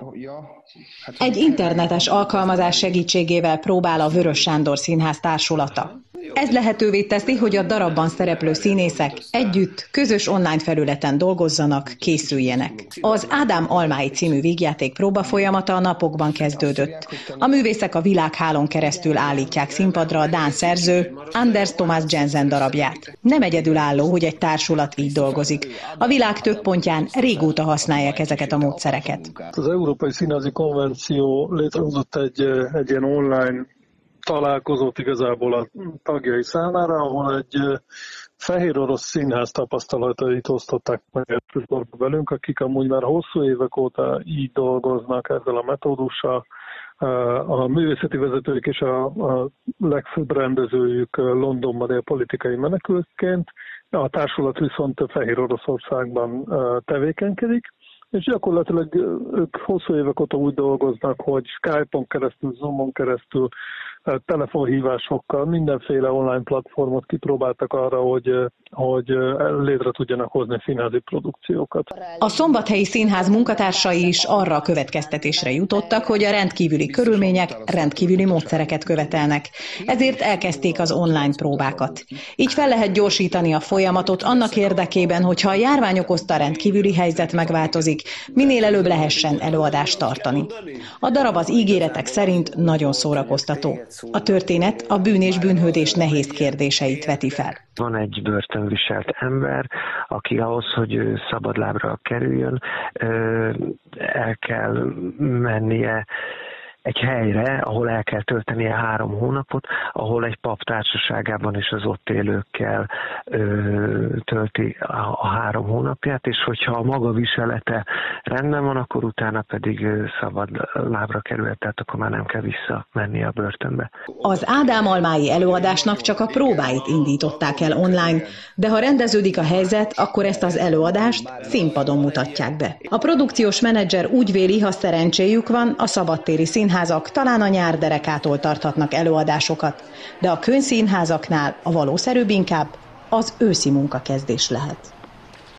Egy internetes alkalmazás segítségével próbál a Vörös Sándor Színház társulata. Ez lehetővé teszi, hogy a darabban szereplő színészek együtt, közös online felületen dolgozzanak, készüljenek. Az Ádám Almái című vígjáték próbafolyamata a napokban kezdődött. A művészek a világhálón keresztül állítják színpadra a dán szerző Anders Thomas Jensen darabját. Nem egyedülálló, hogy egy társulat így dolgozik. A világ több pontján régóta használják ezeket a módszereket. Az Európai Színházi Konvenció létrehozott egy ilyen online találkozót igazából a tagjai számára, ahol egy fehér orosz színház tapasztalatait osztották meg elsősorban velünk, akik amúgy már hosszú évek óta így dolgoznak ezzel a metódussal. A művészeti vezetők és a legfőbb rendezőjük Londonban él politikai menekültként, a társulat viszont Fehér Oroszországban tevékenykedik, és gyakorlatilag ők hosszú évek óta úgy dolgoznak, hogy Skype-on keresztül, Zoom-on keresztül, telefonhívásokkal, mindenféle online platformot kipróbáltak arra, hogy létre tudjanak hozni színházi produkciókat. A Szombathelyi Színház munkatársai is arra a következtetésre jutottak, hogy a rendkívüli körülmények rendkívüli módszereket követelnek. Ezért elkezdték az online próbákat. Így fel lehet gyorsítani a folyamatot annak érdekében, hogyha a járvány okozta rendkívüli helyzet megváltozik, minél előbb lehessen előadást tartani. A darab az ígéretek szerint nagyon szórakoztató. A történet a bűn és bűnhődés nehéz kérdéseit veti fel. Van egy börtönviselt ember, aki ahhoz, hogy szabadlábra kerüljön, el kell mennie egy helyre, ahol el kell töltenie 3 hónapot, ahol egy pap társaságában és az ott élőkkel tölti a 3 hónapját, és hogyha a maga viselete rendben van, akkor utána pedig szabad lábra kerülhet, tehát akkor már nem kell visszamenni a börtönbe. Az Ádám Almái előadásnak csak a próbáit indították el online, de ha rendeződik a helyzet, akkor ezt az előadást színpadon mutatják be. A produkciós menedzser úgy véli, ha szerencséjük van, a szabadtéri színházak talán a nyár derekától tarthatnak előadásokat, de a kőszínházaknál a valószerűbb inkább az őszi munkakezdés lehet.